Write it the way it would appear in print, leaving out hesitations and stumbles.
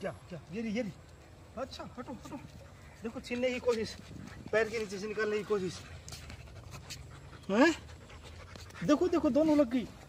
क्या क्या ये रही। अच्छा हटो हटो, देखो छीनने की कोशिश, पैर के नीचे से निकालने की कोशिश है। देखो देखो दोनों लग गई।